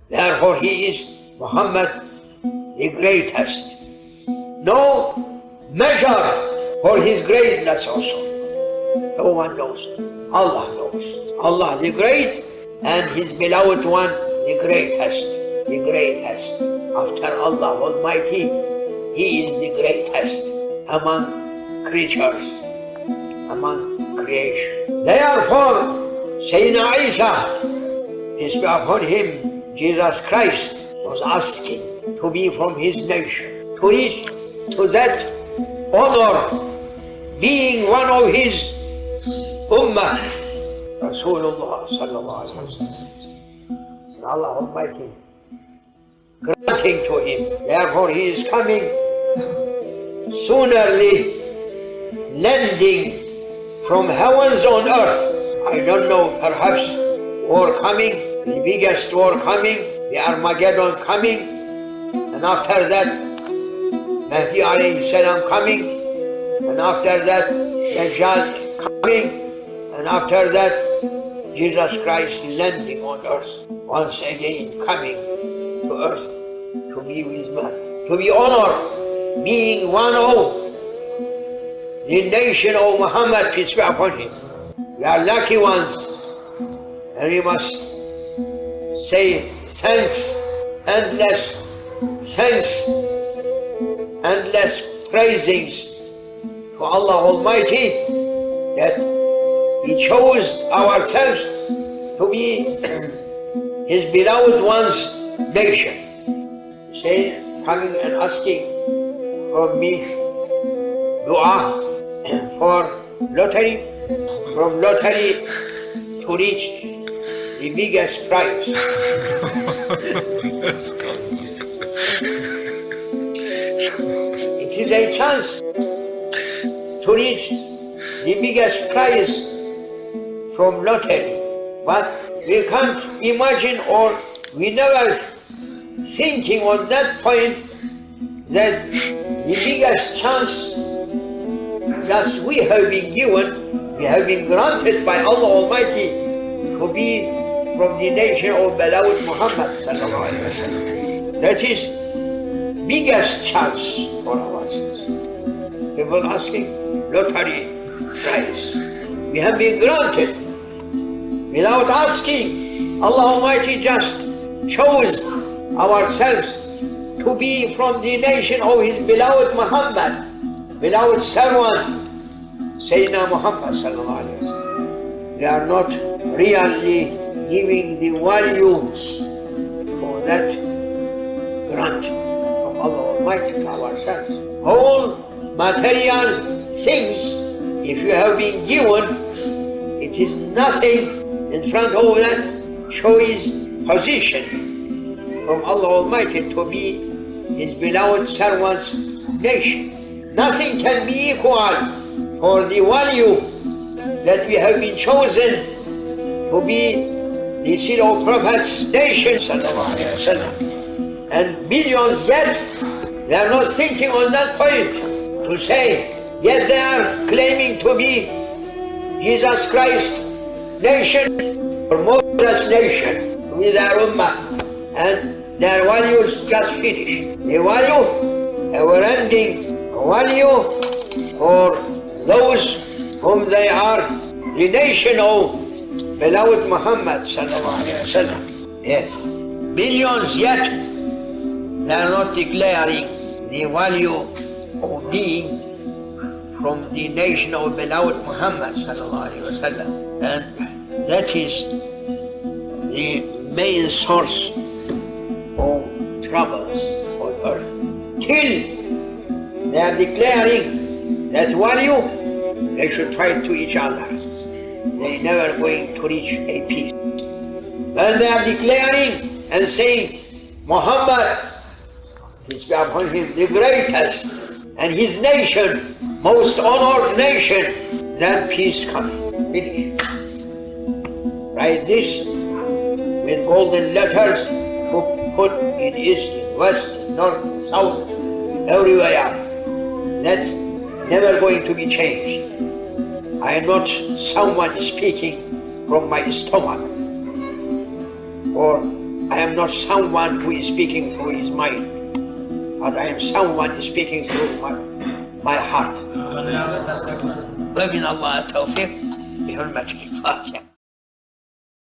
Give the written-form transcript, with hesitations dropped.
Therefore he is Muhammad the greatest. No measure for his greatness also. No one knows. Allah knows. Allah the great and his beloved one the greatest. The greatest. After Allah Almighty, he is the greatest among creatures, among creation. Therefore, Sayyidina Isa, peace be upon him, Jesus Christ, was asking to be from his nation, to reach to that honor, being one of his ummah, Rasulullah sallallahu alaihi wasallam. Allah Almighty granting to him. Therefore he is coming soonerly, landing from heavens on earth. I don't know, perhaps war coming, the biggest war coming, the Armageddon coming, and after that Mahdi alayhi salam coming, and after that Dajjal coming, and after that Jesus Christ landing on earth, once again coming to earth to be with man, to be honored, being one of the nation of Muhammad, peace be upon him. We are lucky ones, and we must say thanks, endless thanks, endless praisings to Allah Almighty that He chose ourselves to be His beloved one's nation. Say, coming and asking from me dua for lottery, from lottery to reach the biggest prize. It is a chance to reach the biggest prize from lottery, but we can't imagine, or we never thinking on that point that the biggest chance that we have been given, we have been granted by Allah Almighty to be from the nation of beloved Muhammad sallallahu alaihi wasallam. That is biggest chance for ourselves. People asking lottery prize. We have been granted without asking. Allah Almighty just chose ourselves to be from the nation of His beloved Muhammad, beloved servant, Sayyidina Muhammad sallallahu alaihi wasallam. They are not really giving the value for that grant from Allah Almighty to ourselves. All material things, if you have been given, it is nothing in front of that choice position from Allah Almighty to be His beloved servant's nation. Nothing can be equal for the value that we have been chosen to be the seal of Prophet's nation, and millions yet they are not thinking on that point to say, yet they are claiming to be Jesus Christ nation or Moses nation, to be their ummah, and their values just finished. The value, ever-ending value for those whom they are the nation of beloved Muhammad sallallahu alaihi wasallam. Yes, billions yet they are not declaring the value of being from the nation of beloved Muhammad sallallahu alaihi wasallam, and that is the main source of troubles on earth. Till they are declaring that value, they should fight to each other. They are never going to reach a peace. When they are declaring and saying, Muhammad, peace be upon him, the greatest, and his nation, most honored nation, then peace coming. Finish. Write this with golden letters to put in east, west, north, south, everywhere. That's never going to be changed. I am not someone speaking from my stomach or I am not someone who is speaking through his mind, but I am someone speaking through my heart. ومن الله التوفيق بحرمة الفاتحة.